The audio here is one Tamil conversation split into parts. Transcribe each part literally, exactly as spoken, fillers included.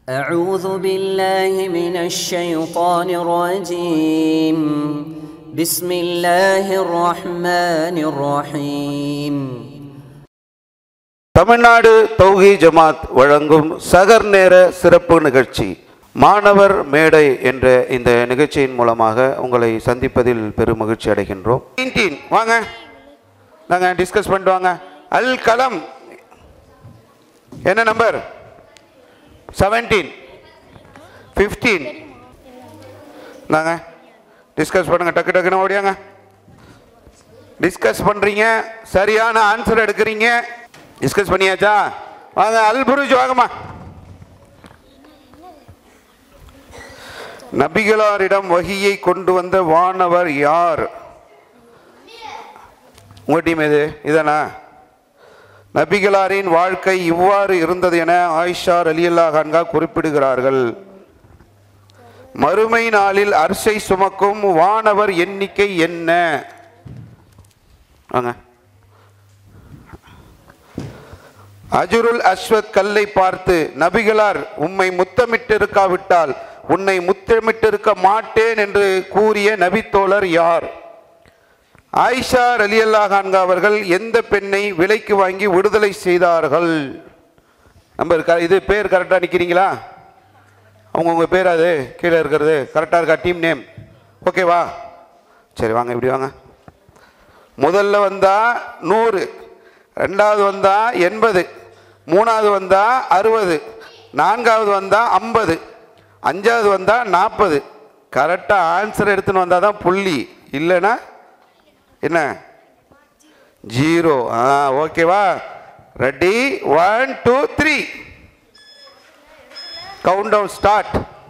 أعوذ بالله من الشيطان الرجيم بسم الله الرحمن الرحيم. தமிழ்நாடு தௌஹீத் ஜமாத் வழங்கும் சகர் நேர சிறப்பு நிகழ்ச்சி மாணவர் மேடை என்ற இந்த நிகழ்ச்சியின் மூலமாக உங்களை சந்திப்பதில் பெரும் மகிழ்ச்சி அடைகின்றோம். வாங்க நாங்கள் டிஸ்கஸ் பண்ணிட்டு வாங்க. அல் கலம் என்ன நம்பர்? செவன்டீன் ஃபிஃப்டீன் நாங்கள் டிஸ்கஸ் பண்ணுங்க. டக்கு டக்குன்னு ஓடியாங்க. டிஸ்கஸ் பண்ணுறீங்க, சரியான ஆன்சர் எடுக்கிறீங்க. டிஸ்கஸ் பண்ணியாச்சா? வாங்க அல் புருஜ் வாங்கம்மா. நபிகளாரிடம் வஹியை கொண்டு வந்த வானவர் யார்? உங்க டீம் எது? இதானா? நபிகளாரின் வாழ்க்கை இவ்வாறு இருந்தது என ஆயிஷா ரலியல்லாஹு அன்ஹா குறிப்பிடுகிறார்கள். மறுமை நாளில் அர்ஷை சுமக்கும் வானவர் எண்ணிக்கை என்ன? அஜுருல் அஸ்வத் கல்லை பார்த்து நபிகளார் உம்மை முத்தமிட்டிருக்காவிட்டால் உன்னை முத்தமிட்டிருக்க மாட்டேன் என்று கூறிய நபித்தோழர் யார்? ஆயிஷா ரலியல்லாஹு அன்ஹா அவர்கள் எந்த பெண்ணை விலைக்கு வாங்கி விடுதலை செய்தார்கள்? நம்பர் இது பேர் கரெக்டாக நிற்கிறீங்களா? அவங்கவுங்க பேர் அது கீழே இருக்கிறது கரெக்டாக இருக்கா? டீம் நேம் ஓகேவா? சரி வாங்க இப்படி வாங்க. முதல்ல வந்தா நூறு, ரெண்டாவது வந்தா எண்பது, மூணாவது வந்தா அறுபது, நான்காவது வந்தா ஐம்பது, அஞ்சாவது வந்தா நாற்பது. கரெக்டாக ஆன்சர் எடுத்துன்னு வந்தால் தான் புள்ளி, இல்லைன்னா என்ன? ஜீரோ. ஆ ஓகேவா? Ready? One two three, count down start.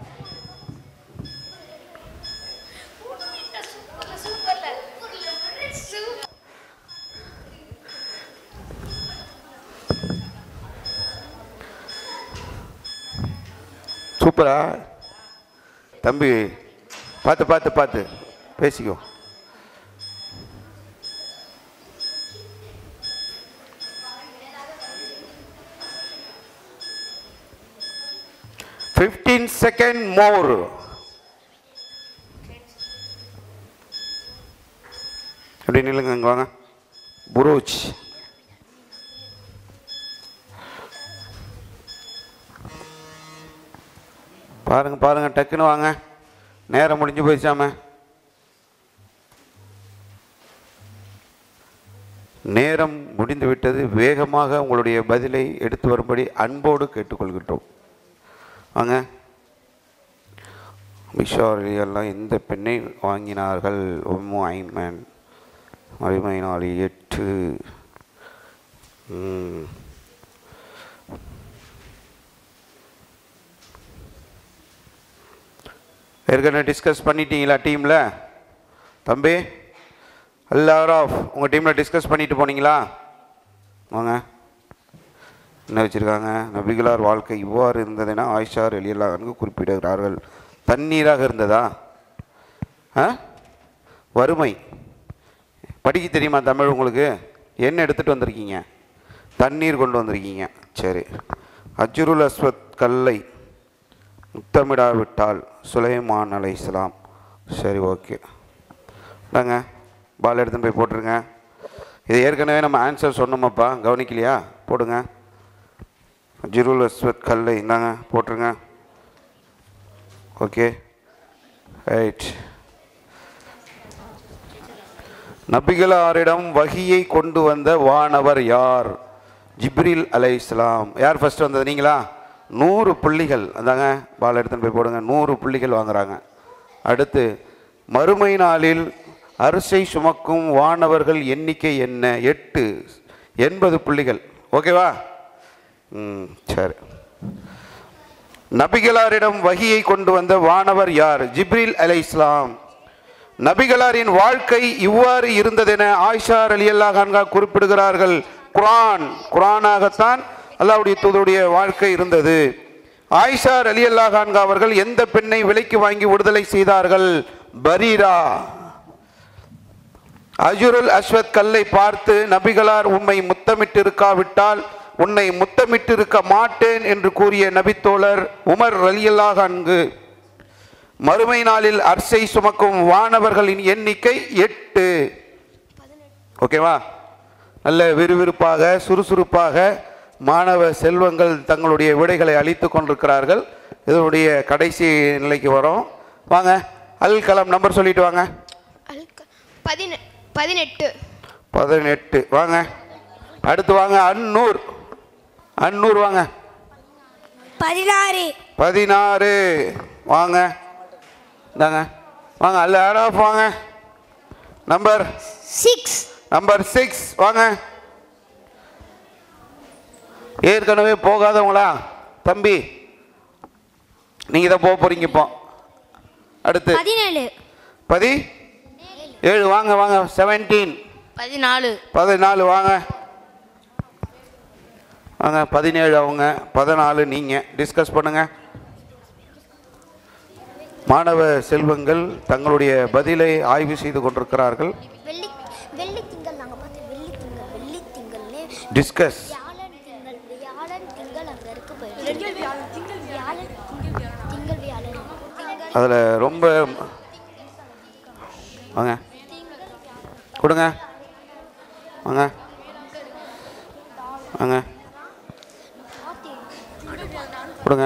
சூப்பரா தம்பி, பார்த்து பார்த்து பார்த்து பேசிக்கோ. fifteen second more. அப்படி நில்லுங்க, அங்கே வாங்க. புரூஜ் பாருங்க பாருங்க, டக்குன்னு வாங்க, நேரம் முடிஞ்சு போயிடுச்சாம. நேரம் முடிந்து விட்டது. வேகமாக உங்களுடைய பதிலை எடுத்து வரும்படி அன்போடு கேட்டுக்கொள்கின்றோம். வாங்க. பிஷாரியெல்லாம் எந்த பெண்ணை வாங்கினார்கள்? உம்மு ஐமன். மறுமை நாள் எட்டு. ஏற்கனவே டிஸ்கஸ் பண்ணிட்டீங்களா டீமில்? தம்பி அல்லாராஃப் உங்கள் டீமில் டிஸ்கஸ் பண்ணிட்டு போனீங்களா? வாங்க. என்ன வச்சுருக்காங்க? நபிகளார் வாழ்க்கை இவ்வாறு இருந்ததுன்னா ஆயிஷா ரலியல்லாஹு அன்ஹா குறிப்பிடுகிறார்கள். தண்ணீராக இருந்ததா? ஆ வறுமை. படிக்க தெரியுமா தமிழ் உங்களுக்கு? என்ன எடுத்துகிட்டு வந்திருக்கீங்க? தண்ணீர் கொண்டு வந்திருக்கீங்க. சரி. அஜ்ருல் அஸ்வத் கல்லை முத்தமிடாவிட்டால் சுலைமான் அலைஹிஸ்ஸலாம். சரி ஓகே. இந்தாங்க பால் எடுத்துன்னு போய் போட்டுருங்க. இது ஏற்கனவே நம்ம ஆன்சர் சொன்னோமாப்பா, கவனிக்கலையா? போடுங்க. அஜ்ருல் அஸ்வத் கல்லை இந்தாங்க போட்டுருங்க. Okay right. நபிகளாரிடம் வஹியை கொண்டு வந்த வானவர் யார்? ஜிப்ரீல் அலைஹிஸ்ஸலாம். யார் ஃபர்ஸ்ட் வந்தது? நீங்களா? நூறு புள்ளிகள். அதாங்க பால் எடுத்துன்னு போய் போடுங்க. நூறு புள்ளிகள் வாங்குறாங்க. அடுத்து மறுமை நாளில் அரிசை சுமக்கும் வானவர்கள் எண்ணிக்கை என்ன? எட்டு. எண்பது புள்ளிகள். ஓகேவா? ம் சரி. நபிகளாரிடம் வஹியை கொண்டு வந்த வானவர் யார்? ஜிப்ரீல் அலைஹிஸ்ஸலாம். நபிகளாரின் வாழ்க்கை இவ்வாறு இருந்ததென ஆயிஷா ரலியல்லாஹு அன்ஹா குறிப்பிடுகிறார்கள். குர்ஆன் குர்ஆனாகத்தான் அல்லாஹ்வுடைய தூதருடைய வாழ்க்கை இருந்தது. ஆயிஷா ரலியல்லாஹு அன்ஹா அவர்கள் எந்த பெண்ணை விலைக்கு வாங்கி விடுதலை செய்தார்கள்? பரீரா. அஜ்ருல் அஸ்வத் கல்லை பார்த்து நபிகளார் உம்மை முத்தமிட்டு இருக்காவிட்டால் உன்னை முத்தமிட்டிருக்க மாட்டேன் என்று கூறிய நபித்தோழர் உமர் ரலியல்லாஹு அன்ஹு. மறுமை நாளில் அர்ஷை சுமக்கும் வானவர்களின் எண்ணிக்கை எட்டு. ஓகேவா? நல்ல விறுவிறுப்பாக சுறுசுறுப்பாக மாணவ செல்வங்கள் தங்களுடைய விடைகளை அளித்து கொண்டிருக்கிறார்கள். இதனுடைய கடைசி நிலைக்கு வரும். வாங்க, அல் கலாம் நம்பர் சொல்லிட்டு வாங்க. பதினெட்டு பதினெட்டு வாங்க. அடுத்து வாங்க அன்னூர். அன்னூர் வாங்க. பதினாறு பதினாறு வாங்க. இந்தாங்க வாங்க. அல்ல ஆஃப் வாங்க. நம்பர் சிக்ஸ் நம்பர் சிக்ஸ் வாங்க. ஏற்கனவே போகாதவங்களா தம்பி? நீங்க தான் போக போறீங்க இப்போ. அடுத்து பதினேழு பதி ஏழு வாங்க வாங்க. செவன்டீன் பதினாலு பதினாலு வாங்க வாங்க. பதினேழு அவங்க, பதினாலு நீங்கள் டிஸ்கஸ் பண்ணுங்க. மாணவ செல்வங்கள் தங்களுடைய பதிலை ஆய்வு செய்து கொண்டிருக்கிறார்கள். டிஸ்கஸ். அதில் ரொம்ப வாங்க கொடுங்க வாங்க வாங்க கொடுங்க.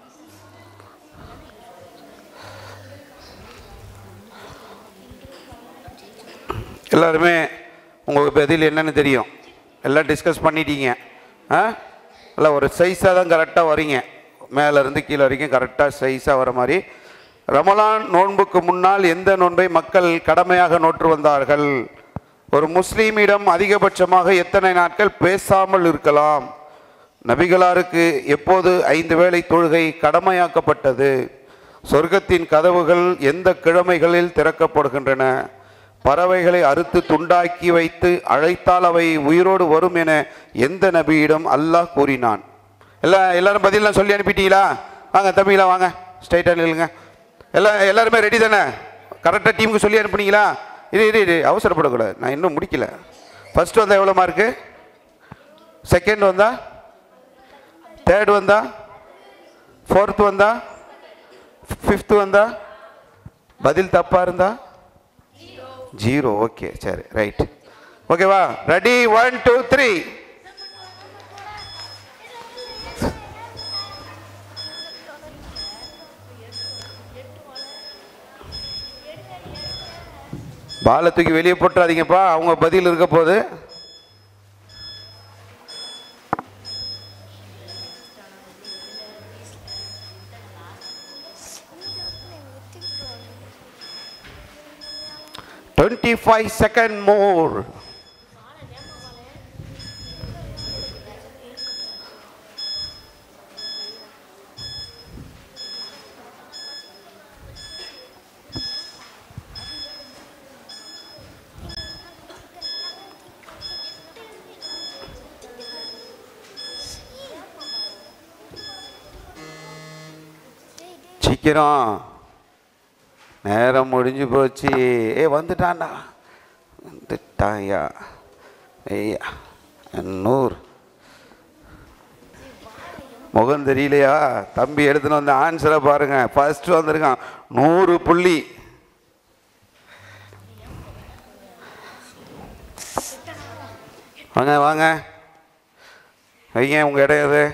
எல்லாருமே உங்களுக்கு பதில் என்னன்னு தெரியும். எல்லாம் டிஸ்கஸ் பண்ணிட்டீங்க. ஆ எல்லாம் ஒரு சைஸாக தான் கரெக்டாக வரீங்க. மேலேருந்து கீழே வரைக்கும் கரெக்டாக சைஸாக வர மாதிரி. ரமலான் நோன்புக்கு முன்னால் எந்த நோன்பை மக்கள் கடமையாக நோற்று வந்தார்கள்? ஒரு முஸ்லீமிடம் அதிகபட்சமாக எத்தனை நாட்கள் பேசாமல் இருக்கலாம்? நபிகளாருக்கு எப்போது ஐந்து வேளை தொழுகை கடமையாக்கப்பட்டது? சொர்க்கத்தின் கதவுகள் எந்த கிழமைகளில் திறக்கப்படுகின்றன? பறவைகளை அறுத்து துண்டாக்கி வைத்து அழைத்தால் அவை உயிரோடு வரும் என எந்த நபியிடம் அல்லாஹ் கூறினான்? எல்லாம் எல்லாரும் பதிலாம் சொல்லி அனுப்பிட்டீங்களா? வாங்க தம்பிங்களா வாங்க, ஸ்ட்ரைட்டாக நில்லுங்க. எல்லாம் எல்லாருமே ரெடி தானே? கரெக்டாக டீமுக்கு சொல்லி அனுப்புனீங்களா? இது இது இது அவசரப்படக்கூடாது, நான் இன்னும் முடிக்கல. ஃபர்ஸ்ட் வந்தால் எவ்வளோ மார்க்கு? செகண்ட் வந்தா? தேர்ட் வந்தா? ஃபோர்த்து வந்தா? ஃபிஃப்த்து வந்தா? பதில் தப்பாக இருந்தா ஜீரோ. ஓகே சரி ரைட். ஓகேவா? ரெடி? One two three. பாலை தூக்கி வெளியே போட்டுறாதீங்கப்பா, அவங்க பதில் இருக்க போது. twenty-five seconds more. சீக்கிரம், நேரம் முடிஞ்சு போச்சு. ஏ வந்துட்டான்டா, வந்துட்டாயா? ஐயா நூறு முகம் தெரியலையா? தம்பி எடுத்துன்னு வந்து ஆன்சரை பாருங்க. ஃபர்ஸ்ட் வந்திருக்கான் நூறு புள்ளி. வாங்க வாங்க வைங்க உங்க இடம் எது?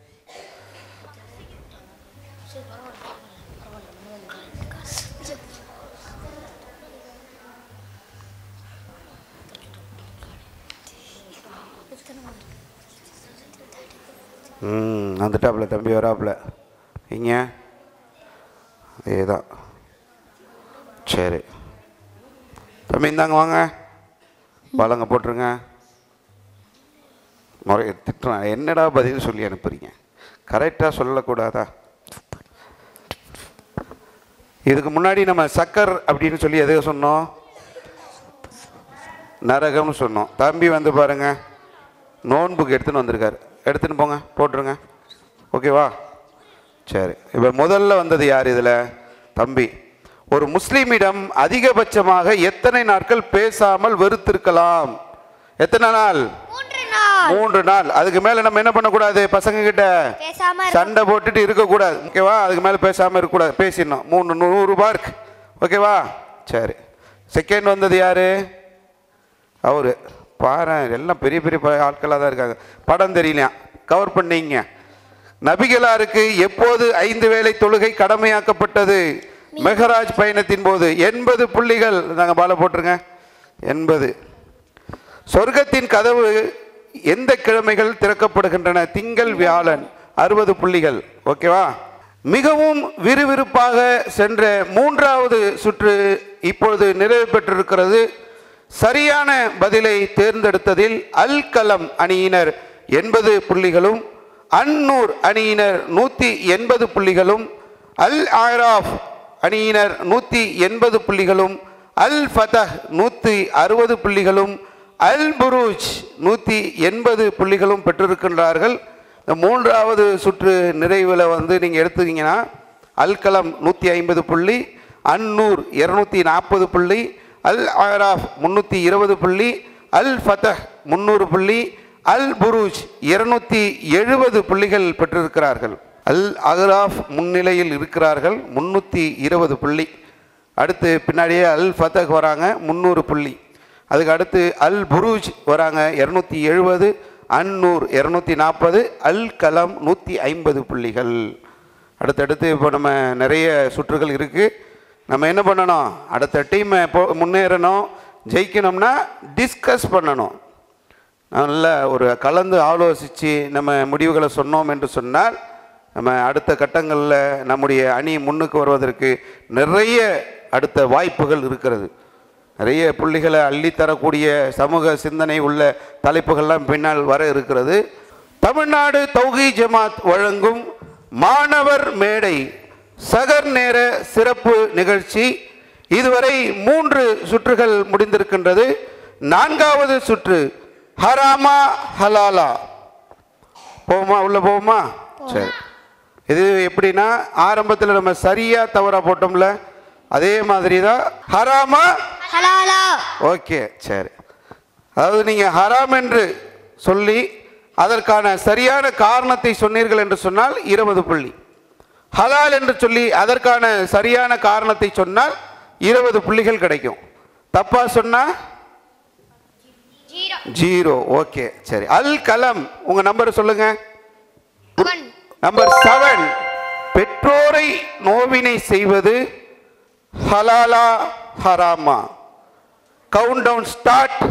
ம் வந்துட்டாப்புல தம்பி, வராப்புல. இங்க அதேதான். சரி தம்பி இந்தாங்க வாங்க, பழங்க போட்டுருங்க. முறை திட்டுறேன், என்னடா பதில் சொல்லி அனுப்புறீங்க? கரெக்டாக சொல்லக்கூடாதா? இதுக்கு முன்னாடி நம்ம சக்கர் அப்படின்னு சொல்லி எதை சொன்னோம்? நரகம்னு சொன்னோம். தம்பி வந்து பாருங்க, நோன்புக்கு எடுத்துன்னு வந்திருக்காரு. எடுத்துன்னு போங்க, போட்டுருங்க. ஓகேவா? சரி, இப்போ முதல்ல வந்தது யார் இதில்? தம்பி. ஒரு முஸ்லீமிடம் அதிகபட்சமாக எத்தனை நாட்கள் பேசாமல் வெறுத்திருக்கலாம்? எத்தனை நாள்? மூன்று நாள். அதுக்கு மேல நம்ம என்ன பண்ணக்கூடாது, பசங்க கிட்ட சண்டை போட்டுட்டு இருக்கக்கூடாது. ஓகேவா? அதுக்கு மேல பேசாம இருக்கக்கூடாது, பேசிடணும். மூணு நூறு ரூபாய் இருக்கு. ஓகேவா? சரி. செகண்ட் வந்தது யாரு? அவரு. பாரு, எல்லாம் பெரிய பெரிய ஆட்களாக தான் இருக்காங்க. படம் தெரியலையா? கவர் பண்ணீங்க. நபிகளாருக்கு எப்போது ஐந்து வேளை தொழுகை கடமையாக்கப்பட்டது? மெஹராஜ் பயணத்தின் போது. எண்பது புள்ளிகள். நாங்கள் பால போட்டிருங்க. எண்பது. சொர்க்கத்தின் கதவு எந்த கிழமைகள் திறக்கப்படுகின்றன? திங்கள், வியாழன். அறுபது புள்ளிகள். ஓகேவா? மிகவும் விறுவிறுப்பாக சென்ற மூன்றாவது சுற்று இப்பொழுது நிறைவு பெற்றிருக்கிறது. சரியான பதிலை தேர்ந்தெடுத்ததில் அல் கலம் அணியினர் எண்பது புள்ளிகளும், அன்னூர் அணியினர் நூற்றி எண்பது புள்ளிகளும், அல் ஆராஃப் அணியினர் நூற்றி எண்பது புள்ளிகளும், அல் ஃபதஹ் நூற்றி அறுபது புள்ளிகளும், அல் புரூஜ் நூற்றி எண்பது புள்ளிகளும் பெற்றிருக்கின்றார்கள். இந்த மூன்றாவது சுற்று நிறைவில் வந்து நீங்கள் எடுத்துக்கிங்கன்னா அல் கலம் நூற்றி ஐம்பது புள்ளி, அன்னூர் இருநூத்தி நாற்பது புள்ளி, அல் ஆராஃப் முன்னூற்றி இருபது புள்ளி, அல் ஃபதஹ் முந்நூறு புள்ளி, அல் புரூஜ் இருநூத்தி எழுபது புள்ளிகள் பெற்றிருக்கிறார்கள். அல் அஹ்ராஃப் முன்னிலையில் இருக்கிறார்கள், முன்னூற்றி இருபது புள்ளி. அடுத்து பின்னாடியே அல் ஃபதஹ் வராங்க, முந்நூறு புள்ளி. அதுக்கு அடுத்து அல் புரூஜ் வராங்க, இரநூத்தி எழுபது, அன்னூர் இரநூத்தி நாற்பது, அல் கலம் நூற்றி ஐம்பது புள்ளிகள். அடுத்தடுத்து இப்போ நம்ம நிறைய சுற்றுகள் இருக்குது. நம்ம என்ன பண்ணணும்? அடுத்த டீமை போ முன்னேறணும், ஜெயிக்கணும்னா டிஸ்கஸ் பண்ணணும். நல்ல ஒரு கலந்து ஆலோசித்து நம்ம முடிவுகளை சொன்னோம் என்று சொன்னால் நம்ம அடுத்த கட்டங்களில் நம்முடைய அணி முன்னுக்கு வருவதற்கு நிறைய அடுத்த வாய்ப்புகள் இருக்கிறது. நிறைய புள்ளிகளை அள்ளித்தரக்கூடிய சமூக சிந்தனை உள்ள தலைப்புகள்லாம் பின்னால் வர இருக்கிறது. தமிழ்நாடு தௌஹீத் ஜமாத் வழங்கும் மாணவர் மேடை சகர் நேர சிறப்பு நிகழ்ச்சி இதுவரை மூன்று சுற்றுகள் முடிந்திருக்கின்றது. நான்காவது சுற்று ஹராமா ஹலாலா. போவோமா? உள்ள போவோமா? சரி. இது எப்படின்னா ஆரம்பத்தில் நம்ம சரியா தவறா போட்டோம்ல, அதே மாதிரி தான் ஹராமா ஹலாலா. ஓகே, சரி. அதாவது நீங்க ஹராம் என்று சொல்லி அதற்கான சரியான காரணத்தை சொன்னீர்கள் என்று சொன்னால் இருபது புள்ளி, ஹலால் என்று சொல்லி அதற்கான சரியான காரணத்தை சொன்னால் இருபது புள்ளிகள் கிடைக்கும். தப்பா சொன்னா ஜீரோ. ஓகே, சரி. அல் கலம், உங்க நம்பர் சொல்லுங்க. Number seven. பெற்றோரை நோவினை செய்வது ஹலாலா ஹராமா? Count down start.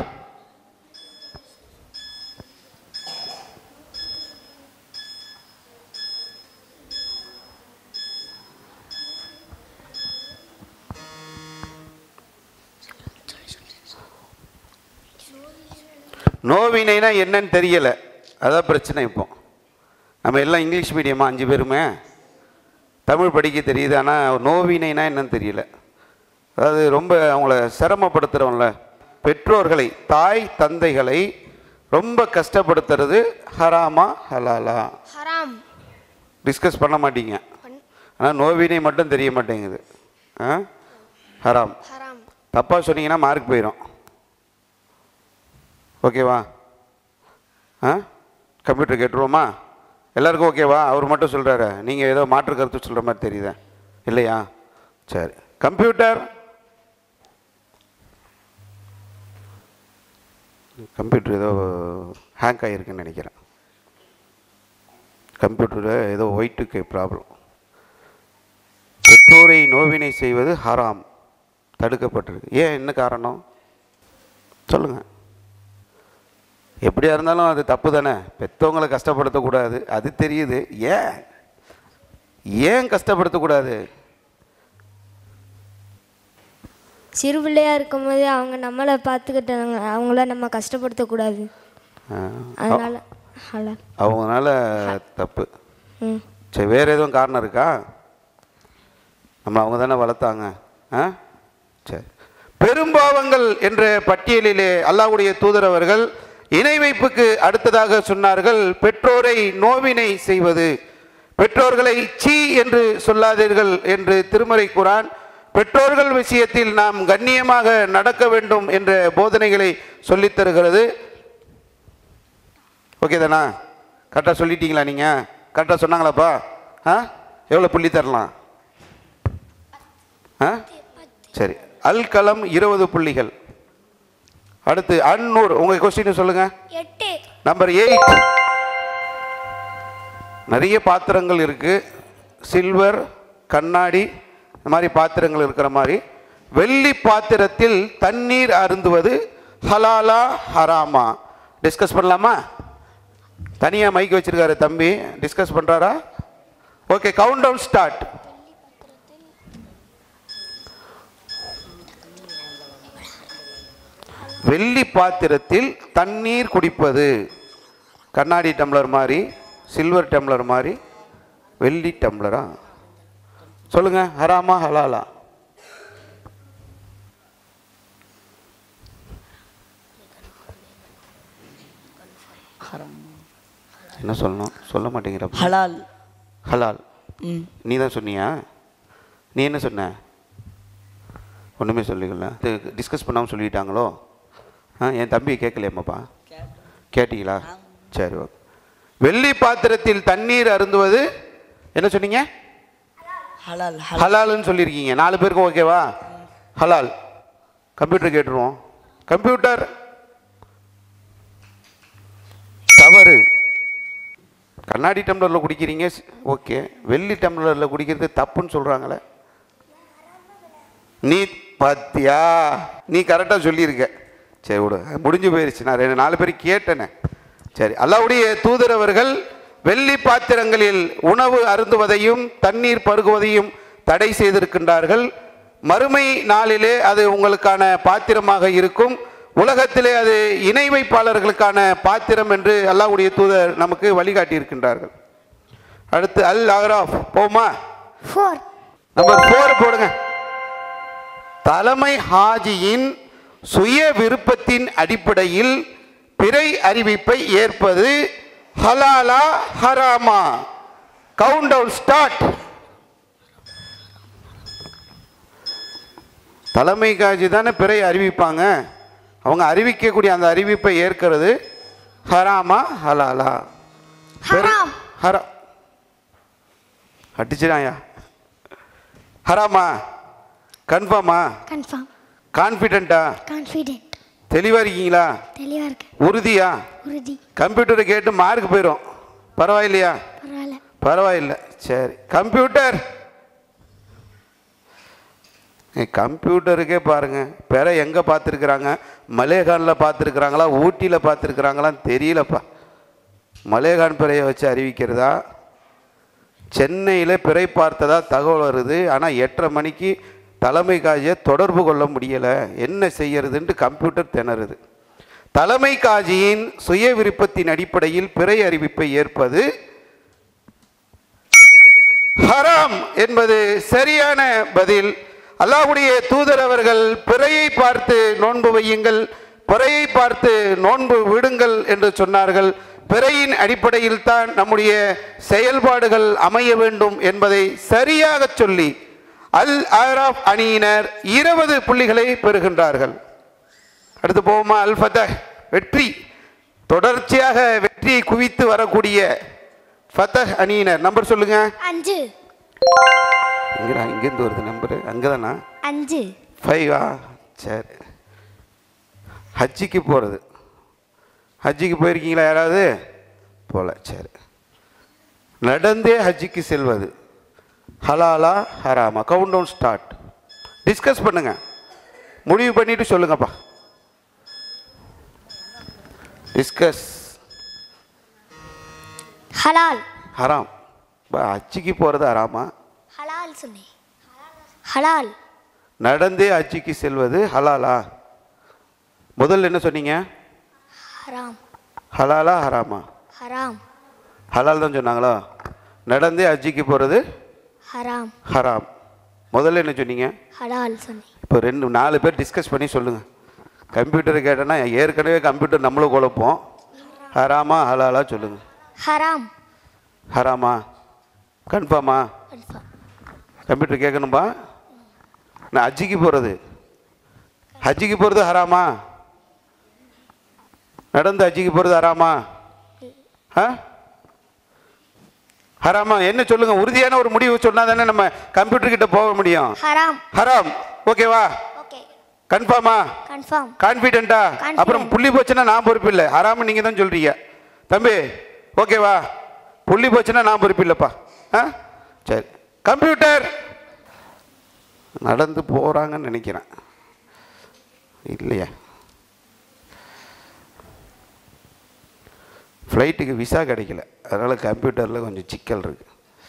நோவினைனா என்னன்னு தெரியல, அதான் பிரச்சனை. இப்போ நம்ம எல்லாம் இங்கிலீஷ் மீடியமா அஞ்சு பேருமே, தமிழ் படிக்க தெரியுது, ஆனால் நோவினைனா என்னன்னு தெரியல. அதாவது ரொம்ப அவங்கள சிரமப்படுத்துகிறோம்ல, பெற்றோர்களை தாய் தந்தைகளை ரொம்ப கஷ்டப்படுத்துறது ஹராமா ஹலாலா? ஹராம். டிஸ்கஸ் பண்ண மாட்டீங்க, ஆனால் நோவினை மட்டும் தெரிய மாட்டேங்குது. ஆ ஹராம். தப்பாக சொன்னீங்கன்னா மார்க் போயிடும். ஓகேவா? ஆ கம்ப்யூட்டர் கேட்டுருவோமா? எல்லாருக்கும் ஓகேவா? அவர் மட்டும் சொல்கிறாரு, நீங்கள் ஏதோ மாற்று கருத்து சொல்கிற மாதிரி தெரியுதா? இல்லையா? சரி. கம்ப்யூட்டர் கம்ப்யூட்டர் ஏதோ ஹேங்க் ஆகிருக்குன்னு நினைக்கிறேன். கம்ப்யூட்டரில் ஏதோ ஒயிட்டுக்கு ப்ராப்ளம். பெற்றோரை நோவினை செய்வது ஹராம், தடுக்கப்பட்டிருக்கு. ஏன்? என்ன காரணம் சொல்லுங்கள். எப்படியா இருந்தாலும் அது தப்பு தானே, பெற்றவங்களை கஷ்டப்படுத்தக்கூடாது, அது தெரியுது. ஏன் ஏன் கஷ்டப்படுத்தக்கூடாது? சிறு பிள்ளையா இருக்கும்போது அவங்க நம்மளை பார்த்துக்கிட்டாங்க, அவங்கள நம்ம கஷ்டப்படுத்தக்கூடாது, அதனால அவங்கனால தப்பு. சரி, வேறு எதுவும் காரணம் இருக்கா? நம்ம அவங்க தானே வளர்த்தாங்க. ஆ சரி. பெரும்பாவங்கள் என்ற பட்டியலிலே அல்லாஹ்வுடைய தூதர் அவர்கள் இணை வைப்புக்கு அடுத்ததாக சொன்னார்கள் பெற்றோரை நோவினை செய்வது. பெற்றோர்களை சீ என்று சொல்லாதீர்கள் என்று திருமறை குர்ஆன் பெற்றோர்கள் விஷயத்தில் நாம் கண்ணியமாக நடக்க வேண்டும் என்ற போதனைகளை சொல்லித் தருகிறது. ஓகே தானா? கரெக்டாக சொல்லிட்டீங்களா? நீங்கள் கரெக்டாக சொன்னாங்களாப்பா? ஆ எவ்வளோ புள்ளி தரலாம்? ஆ சரி. அல் கலம் இருபது புள்ளிகள். அடுத்து அன்னூர், உங்கள் கொஸ்டின் சொல்லுங்கள். எட்டு. Number eight. நிறைய பாத்திரங்கள் இருக்குது. சில்வர், கண்ணாடி, இந்த மாதிரி பாத்திரங்கள் இருக்கிற மாதிரி வெள்ளி பாத்திரத்தில் தண்ணீர் அருந்துவது ஹலாலா ஹராமா? டிஸ்கஸ் பண்ணலாமா? தனியாக மைக் வச்சிருக்காரு தம்பி, டிஸ்கஸ் பண்ணுறாரா? Okay, count down start. வெள்ளி பாத்திரத்தில் தண்ணீர் குடிப்பது கண்ணாடி டம்ளர் மாதிரி, சில்வர் டம்ளர் மாதிரி, வெள்ளி டம்ளரா? சொல்லுங்க, ஹராமா ஹலாலா? என்ன சொல்லணும்? சொல்ல மாட்டேங்கிற. ஹலால். ஹலால். நீ தான் சொன்னியா? நீ என்ன சொன்ன? ஒன்றுமே சொல்லிக்கல. டிஸ்கஸ் பண்ணாமல் சொல்லிட்டாங்களோ? ஆ என் தம்பி கேட்கலையம்மாப்பா? கேட்டீங்களா? சரி ஓகே. வெள்ளி பாத்திரத்தில் தண்ணீர் அருந்துவது என்ன சொன்னீங்க? ஹலால். ஹலால்னு சொல்லியிருக்கீங்க. நாலு பேருக்கும் ஓகேவா? ஹலால். கம்ப்யூட்டர் கேட்டுருவோம். கம்ப்யூட்டர் தவறு. கண்ணாடி டம்ளரில் குடிக்கிறீங்க, ஓகே. வெள்ளி டம்ளரில் குடிக்கிறது தப்புன்னு சொல்கிறாங்களே. நீ பாத்தியா? நீ கரெக்டாக சொல்லியிருக்க. சரி விடு, முடிஞ்சு போயிடுச்சு. நான் ரெண்டு நாலு பேர் கேட்டேனே. சரி. அல்லாஹ்வுடைய தூதர் அவர்கள் வெள்ளி பாத்திரங்களில் உணவு அருந்துவதையும் தண்ணீர் பருகுவதையும் தடை செய்திருக்கின்றார்கள். மறுமை நாளிலே அது உங்களுக்கான பாத்திரமாக இருக்கும். உலகத்திலே அது இணை வைப்பாளர்களுக்கான பாத்திரம் என்று அல்லாஹ்வுடைய தூதர் நமக்கு வழிகாட்டி இருக்கின்றார்கள். அடுத்து அல் அஹ்ராஃப் போமா? நம்பர் போர் போடுங்க. தலைமை ஹாஜியின் சுய விருப்பத்தின் அடிப்படையில் பிறை அறிவிப்பை ஏற்பது ஹலாலா ஹராமா? Count down start. தலைமை காஜி தானே பிறை அறிவிப்பாங்க. அவங்க அறிவிக்கக்கூடிய அந்த அறிவிப்பை ஏற்கிறது ஹராமா ஹலாலா? ஹராம். ஹரா அடிச்சுடாயா? ஹராமா? கன்ஃபார்மா? கன்ஃபார்ம். கான்ஃபிடென்ட்டா? கான்ஃபிடென்ட். தெளிவாக இருக்கீங்களா? தெளிவா இருக்கு. உறுதியா? உறுதி. கம்ப்யூட்டரை கேட்டு மார்க் போயிடும். பரவாயில்லையா? பரவாயில்ல. பரவாயில்ல. சரி. கம்ப்யூட்டர் கம்ப்யூட்டருக்கே பாருங்க, பிற எங்கே பார்த்துருக்குறாங்க? மலேகானில் பார்த்துருக்குறாங்களா, ஊட்டியில் பார்த்துருக்குறாங்களான்னு தெரியலப்பா. மலேகான் பிறையை வச்சு அறிவிக்கிறதா? சென்னையில் பிறை பார்த்ததா தகவல் வருது. ஆனால் எட்டரை மணிக்கு தலைமை காஜியை தொடர்பு கொள்ள முடியலை. என்ன செய்யறதுன்ட்டு கம்ப்யூட்டர் திணறுது. தலைமை காஜியின் சுய விருப்பத்தின் அடிப்படையில் பிறை அறிவிப்பை ஏற்பது ஹராம் என்பது சரியான பதில். அல்லாஹ்வுடைய தூதர் அவர்கள் பிறையை பார்த்து நோன்பு வையுங்கள், பிறையை பார்த்து நோன்பு விடுங்கள் என்று சொன்னார்கள். பிறையின் அடிப்படையில் தான் நம்முடைய செயல்பாடுகள் அமைய வேண்டும் என்பதை சரியாக சொல்லி அல் அஹ்ராஃப் அணியினர் இருபது புள்ளிகளை பெறுகின்றார்கள். அடுத்து போவோமா? அல் ஃபதஹ் வெற்றி. தொடர்ச்சியாக வெற்றியை குவித்து வரக்கூடிய ஃபதஹ் அணியினர் நம்பர் சொல்லுங்க. அஞ்சு. இங்கடா, இங்கேருந்து வருது நம்பரு. அங்கே தானா? அஞ்சு. ஃபைவா? சரி. ஹஜ்ஜிக்கு போகிறது. ஹஜ்ஜிக்கு போயிருக்கீங்களா யாராவது? போல. சரி. நடந்தே ஹஜ்ஜிக்கு செல்வது ஹலாலா ஹராமா? Count down start. டிஸ்கஸ் பண்ணுங்க, முடிவு பண்ணிட்டு சொல்லுங்கப்பா. டிஸ்கஸ். ஹலால். ஹராம். ஹஜ்ஜிக்கு போகிறது ஹராமா? ஹலால் சொன்னேன். ஹலால். நடந்தே ஹஜ்ஜிக்கு செல்வது ஹலாலா? முதல்ல என்ன சொன்னீங்க? ஹராம். ஹலாலா ஹராமா? ஹராம். ஹலால் தான் சொன்னாங்களா? நடந்தே ஹஜ்ஜிக்கு போகிறது ஹராம். ஹராம். முதல்ல என்ன சொன்னீங்க? ஹலால் சொன்னேன். இப்போ ரெண்டு நாலு பேர் டிஸ்கஸ் பண்ணி சொல்லுங்கள். கம்ப்யூட்டர் கேட்டேன்னா ஏற்கனவே கம்ப்யூட்டர் நம்மளும் குழப்போம். ஹராமா ஹலாலா சொல்லுங்கள். ஹராம். ஹராமா? கன்ஃபார்மா? கன்ஃபார்ம். கம்ப்யூட்டர் கேட்கணும்பா. நான் ஹஜ்ஜிக்கு போகிறது ஹஜ்ஜிக்கு போகிறது ஹராமா? நடந்து ஹஜ்ஜிக்கு போகிறது ஹராமா? ஆ ஹராமா? என்ன சொல்லுங்க, உறுதியான ஒரு முடிவு சொன்னா தானே நம்ம கம்ப்யூட்டர் கிட்ட போக முடியும். ஹராம். ஹராம். ஓகேவா? ஓகே. கன்ஃபார்மா? கன்ஃபார்ம். கான்ஃபிடென்ட்டா? அப்புறம் புள்ளி போச்சுன்னா நான் பொறுப்பு இல்லை, ஹராம் நீங்க தான் சொல்றீங்க தம்பி. ஓகேவா? புள்ளி போச்சுன்னா நான் பொறுப்பு இல்லைப்பா. ஆ சரி. கம்ப்யூட்டர் நடந்து போறாங்கன்னு நினைக்கிறேன், இல்லையா? ஃப்ளைட்டுக்கு விசா கிடைக்கல, அதனால் கம்ப்யூட்டரில் கொஞ்சம் சிக்கல் இருக்கு.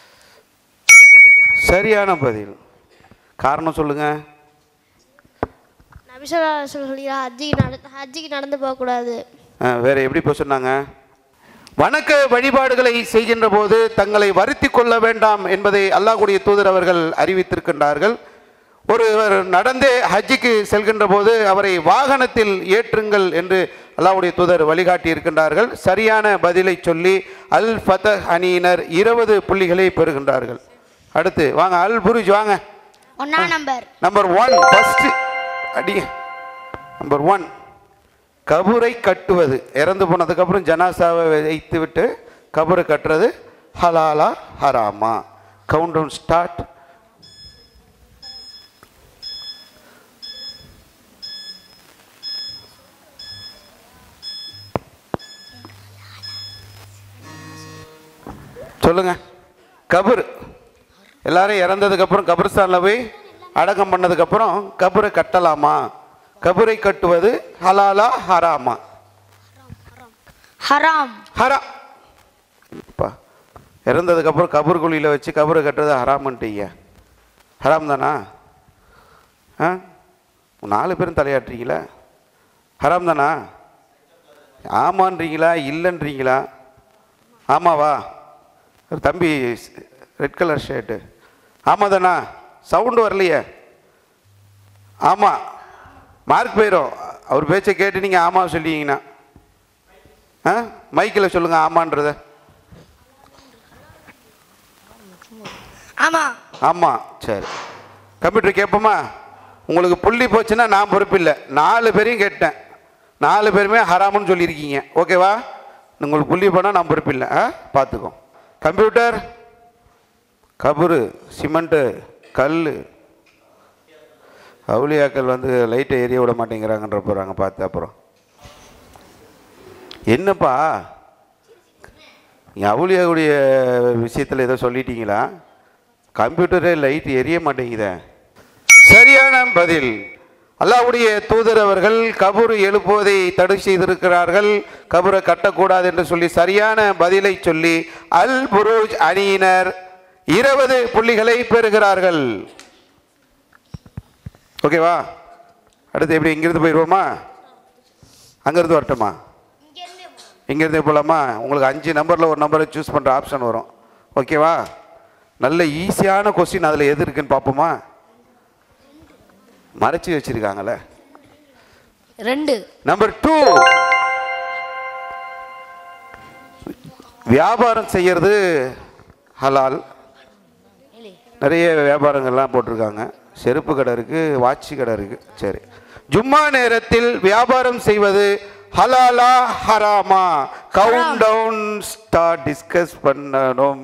சரியான பதில். காரணம் சொல்லுங்கள். நபிசல்லா சொல்லி ஹஜ்ஜிக்கு நட ஹஜ்ஜிக்கு நடந்து போகக்கூடாது. வேறு எப்படி போய் சொன்னாங்க? வணக்க வழிபாடுகளை செய்கின்ற போது தங்களை வருத்தி கொள்ள வேண்டாம் என்பதை அல்லாஹ்வுடைய தூதர் அவர்கள் அறிவித்திருக்கின்றார்கள். ஒருவர் நடந்தே ஹஜ்ஜிக்கு செல்கின்ற போது அவரை வாகனத்தில் ஏற்றுங்கள் என்று அல்லாஹ்வுடைய தூதர் வழிகாட்டி இருக்கின்றார்கள். சரியான பதிலை சொல்லி அல் ஃபதஹ் அணியினர் இருபது புள்ளிகளை பெறுகின்றார்கள். அடுத்து வாங்க, அல் புருஜ் வாங்க. ஒன்றாம் நம்பர் நம்பர் ஒன் ஃபர்ஸ்ட் அடிங்க. நம்பர் ஒன், கபரை கட்டுவது. இறந்து போனதுக்கப்புறம் ஜனாசாவை வைத்து விட்டு கபரை கட்டுறது ஹலாலா ஹராமா? Count down start. சொல்லுங்க. கபர், எல்லாரும் இறந்ததுக்கப்புறம் கபர்ஸ்தானில் போய் அடக்கம் பண்ணதுக்கப்புறம் கபரை கட்டலாமா? கபரை கட்டுவது ஹலாலா ஹராமா? ஹராம். ஹராம். இறந்ததுக்கப்புறம் கபர் குழியில் வச்சு கபரை கட்டுறது ஹராமன்ட்டீங்க, ஹராம் தானா? ஆ நாலு பேரும் தலையாட்டுறீங்களா? ஹராம் தானா? ஆமான்றீங்களா இல்லைன்றீங்களா? ஆமாவா? தம்பி ரெட் கலர் ஷர்ட்டு ஆமாம் தானா? சவுண்டு வரலையே. ஆமாம், மார்க் போயிடும் அவர் பேச்சை கேட்டு நீங்கள் ஆமாம் சொல்லிங்கன்னா. ஆ மைக்கில் சொல்லுங்கள் ஆமான்றத. ஆமாம். ஆமாம். சரி, கம்ப்யூட்டர் கேட்போமா? உங்களுக்கு புள்ளி போச்சுன்னா நான் பொறுப்பு இல்லை. நாலு பேரையும் கேட்டேன், நாலு பேருமே ஹராமுன்னு சொல்லியிருக்கீங்க. ஓகேவா? உங்களுக்கு புள்ளி போனால் நான் பொறுப்பு இல்லை. ஆ பார்த்துக்கோ. கம்ப்யூட்டர், கபரு, சிமெண்ட்டு, கல், அவுளியாக்கள் வந்து லைட்டை எரிய விட மாட்டேங்கிறாங்கன்ற போகிறாங்க பார்த்து. அப்புறம் என்னப்பா அவுளியாவுடைய விஷயத்தில் ஏதோ சொல்லிட்டீங்களா? கம்ப்யூட்டரே லைட் எரிய மாட்டேங்குதே. சரியான பதில். அல்லாஹ்வுடைய தூதர் அவர்கள் கபரு எழுப்புவதை தடை செய்திருக்கிறார்கள், கபரை கட்டக்கூடாது என்று சொல்லி சரியான பதிலை சொல்லி அல் புரூஜ் அணியினர் இருபது புள்ளிகளை பெறுகிறார்கள். ஓகேவா? அடுத்து எப்படி இங்கிருந்து போயிடுவோமா? அங்கிருந்து வரட்டுமா? இங்கிருந்து போகலாமா? உங்களுக்கு அஞ்சு நம்பரில் ஒரு நம்பரை சூஸ் பண்ணுற ஆப்ஷன் வரும். ஓகேவா? நல்ல ஈஸியான கொஸ்டின் அதில் எது இருக்குன்னு பார்ப்போமா? மறைச்சி வச்சிருக்காங்களே. ரெண்டு. நம்பர் டூ, வியாபாரம் செய்யறது ஹலால். நிறைய வியாபாரங்கள்லாம் போட்டிருக்காங்க. செருப்பு கடை இருக்கு, வாட்சி கடை இருக்கு. சரி, ஜும்மா நேரத்தில் வியாபாரம் செய்வது ஹலாலா ஹராமா? Count down start. டிஸ்கஸ் பண்ணணும்.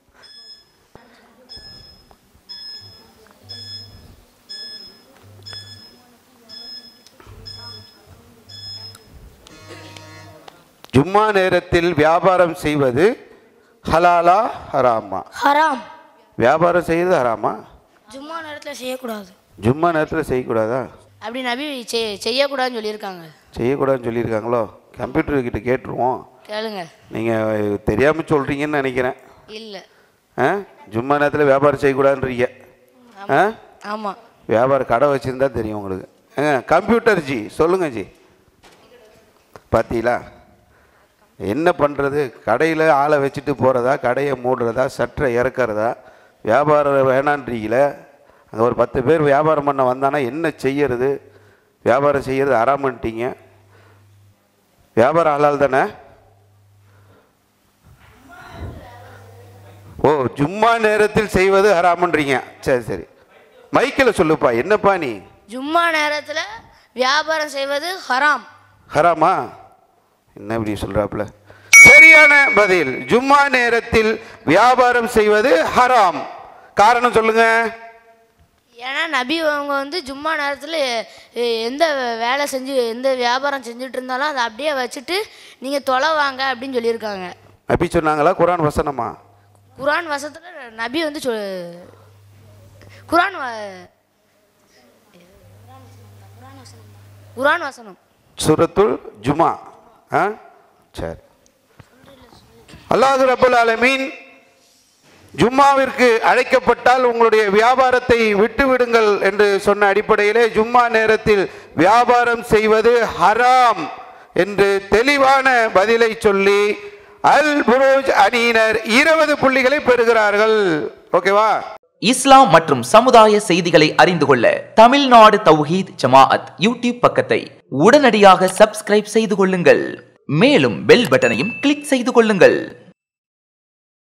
ஜும்மா நேரத்தில் வியாபாரம் செய்வது ஹலாலா ஹராமா? ஹராம். வியாபாரம் செய்வது ஹராமா? ஜும்மா நேரத்தில் செய்யக்கூடாது. ஜும்மா நேரத்தில் செய்யக்கூடாதா? அப்படி நபி செய்யக்கூடாதுன்னு சொல்லியிருக்காங்க. செய்யக்கூடாதுன்னு சொல்லியிருக்காங்களோ? கம்ப்யூட்டர் கிட்ட கேட்டுருவோம். கேளுங்க. நீங்கள் தெரியாமல் சொல்கிறீங்கன்னு நினைக்கிறேன். இல்லை. ஆ ஜும்மா நேரத்தில் வியாபாரம் செய்யக்கூடாதுன்றீங்க. ஆ ஆமாம். வியாபாரம் கடை வச்சுருந்தா தெரியும் உங்களுக்கு. ஏங்க கம்ப்யூட்டர் ஜி சொல்லுங்க ஜி. பார்த்தீங்களா என்ன பண்ணுறது? கடையில் ஆளை வச்சுட்டு போகிறதா, கடையை மூடுறதா, சட்டை இறக்கிறதா? வியாபாரம் வேணான்றீங்களே. அங்கே ஒரு பத்து பேர் வியாபாரம் பண்ண வந்தானா என்ன செய்யறது? வியாபாரம் செய்கிறது ஹராமன்ட்டீங்க. வியாபாரம் ஹலால் தானே? ஓ, ஜும்மா நேரத்தில் செய்வது ஹராமன்றீங்க. சரி சரி, மைக்கில் சொல்லுப்பா. என்னப்பா நீ? ஜும்மா நேரத்தில் வியாபாரம் செய்வது ஹராம். ஹராமா? என்ன இப்படி சொல்கிறாப்புல? சரியான பதில். ஜும்மா நேரத்தில் வியாபாரம் செய்வது ஹராம். காரணம் சொல்லுங்க. ஏன்னா நபி அவங்க வந்து ஜும்மா நேரத்தில் எந்த வேலை செஞ்சு எந்த வியாபாரம் செஞ்சுட்டு இருந்தாலும் அதை அப்படியே வச்சுட்டு நீங்கள் தொலை வாங்க அப்படின்னு சொல்லியிருக்காங்க. நபி சொன்னாங்களா குர்ஆன் வசனமா? குர்ஆன் வசனத்தில் நபி வந்து சொ குர்ஆன் குர்ஆன் வசனம் சூரத்துல் ஜுமா. ஆ சரி. அல்லாஹ் ரப்பல் ஆலமீன் ஜும்மாவிற்கு அழைக்கப்பட்டால் உங்களுடைய வியாபாரத்தை விட்டு விடுங்கள் என்று சொன்ன அடிப்படையிலே ஜும்மா நேரத்தில் வியாபாரம் செய்வது ஹராம் என்று தெளிவான பதிலை சொல்லி அல் புரூஜ் அணியினர் இருபது புள்ளிகளை பெறுகிறார்கள். ஓகேவா? இஸ்லாம் மற்றும் சமுதாய செய்திகளை அறிந்து கொள்ள தமிழ்நாடு தௌஹீத் ஜமாஅத் யூடியூப் பக்கத்தை உடனடியாக சப்ஸ்கிரைப் செய்து கொள்ளுங்கள். மேலும் பெல் பட்டனையும் கிளிக் செய்து கொள்ளுங்கள்.